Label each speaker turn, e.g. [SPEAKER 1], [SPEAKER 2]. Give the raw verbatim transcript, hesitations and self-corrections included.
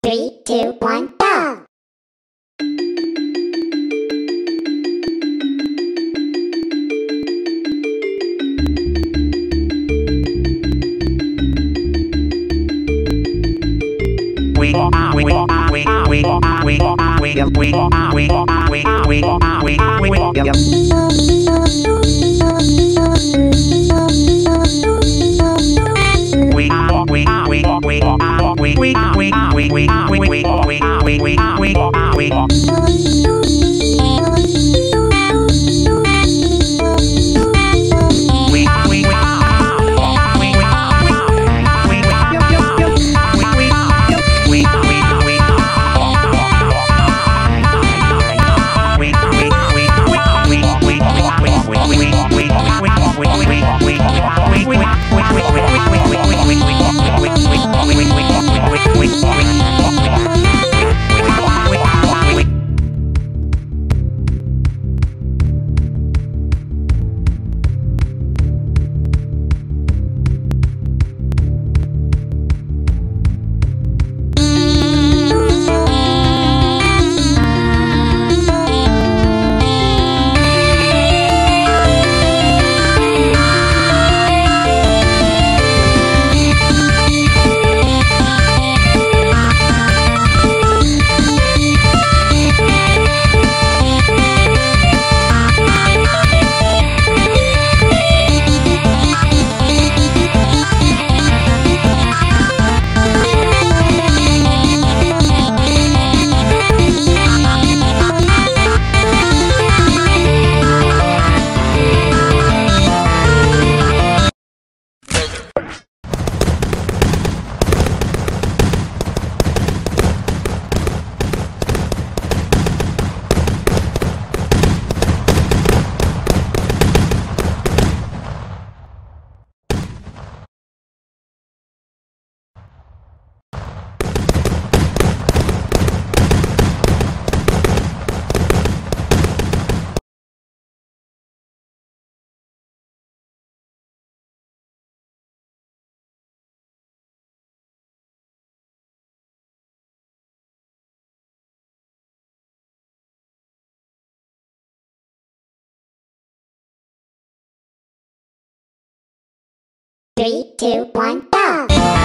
[SPEAKER 1] Three, two, one, go!
[SPEAKER 2] We are we are we are we are we are we are we are we are we are we are we are we are we are we are we are we are we we are we are we we are we we are we are we we are we are we are
[SPEAKER 1] Three, two, one, go!